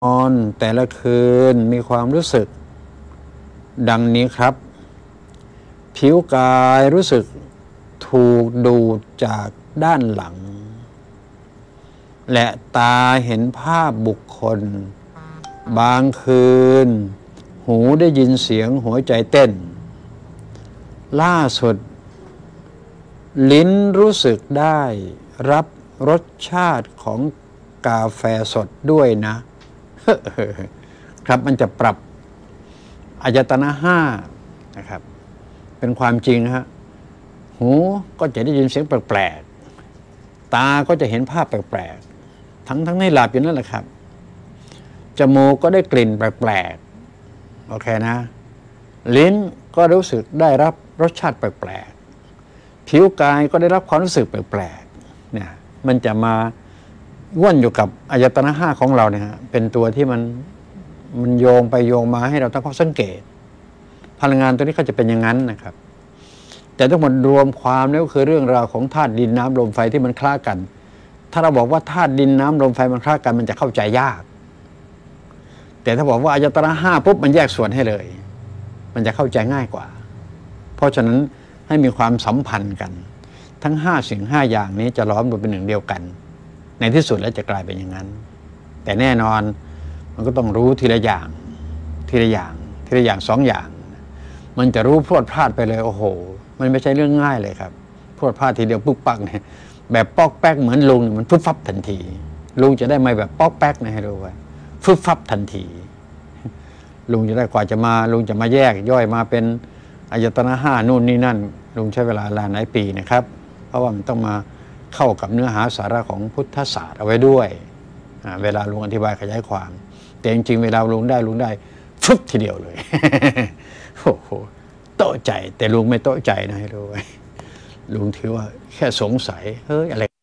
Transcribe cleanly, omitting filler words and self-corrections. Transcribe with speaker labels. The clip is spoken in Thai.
Speaker 1: อนแต่ละคืนมีความรู้สึกดังนี้ครับผิวกายรู้สึกถูกดูดจากด้านหลังและตาเห็นภาพบุคคลบางคืนหูได้ยินเสียงหัวใจเต้นล่าสุดลิ้นรู้สึกได้รับรสชาติของกาแฟสดด้วยนะ ครับมันจะปรับอายตนะห้านะครับเป็นความจริงฮะหูก็จะได้ยินเสียงแปลกๆตาก็จะเห็นภาพแปลกๆทั้งในหลับอยู่นั่นแหละครับจมูกก็ได้กลิ่นแปลกๆโอเคนะลิ้นก็รู้สึกได้รับรสชาติแปลกๆผิวกายก็ได้รับความรู้สึกแปลกๆเนี่ยมันจะมาว่นอยู่กับอายตนะห้าของเราเนี่ยฮะเป็นตัวที่มันโยงไปโยงมาให้เราตั้งข้อสังเกตพลังงานตัวนี้ก็จะเป็นอย่างนั้นนะครับแต่ทั้งหมดรวมความแล้วก็คือเรื่องราวของธาตุดินน้ำลมไฟที่มันคล้ากันถ้าเราบอกว่าธาตุดินน้ำลมไฟมันคล้ากันมันจะเข้าใจยากแต่ถ้าบอกว่าอายตนะห้าปุ๊บมันแยกส่วนให้เลยมันจะเข้าใจง่ายกว่าเพราะฉะนั้นให้มีความสัมพันธ์กันทั้ง5 สิ่ง 5 อย่างนี้จะล้อมรวมเป็นหนึ่งเดียวกันในที่สุดแล้วจะกลายเป็นอย่างนั้นแต่แน่นอนมันก็ต้องรู้ทีละอย่างทีละอย่างทีละอย่าง2 อย่างมันจะรู้พรวดพลาดไปเลยโอ้โหมันไม่ใช่เรื่องง่ายเลยครับพรวดพลาดทีเดียวปุ๊บปักเนี่ยแบบป๊อกแป๊กเหมือนลุงมันฟึบฟับทันทีลุงจะได้ไม่แบบป๊อกแป๊กนะให้รู้ไว้ฟึบฟับทันทีลุงจะได้กว่าจะมาลุงจะมาแยกย่อยมาเป็นอายตนะห้านู่นนี่นั่นลุงใช้เวลาหลายปีนะครับเพราะว่ามันต้องมาเข้ากับเนื้อหาสาระของพุทธศาสตร์เอาไว้ด้วยเวลาลุงอธิบายขยายความแต่จริงๆเวลาลุงได้ฟึบทีเดียวเลยโอ้โหโต๊ะใจแต่ลุงไม่โต๊ะใจนะให้รู้ไว้ลุงถือว่าแค่สงสัยเฮ้ยอะไร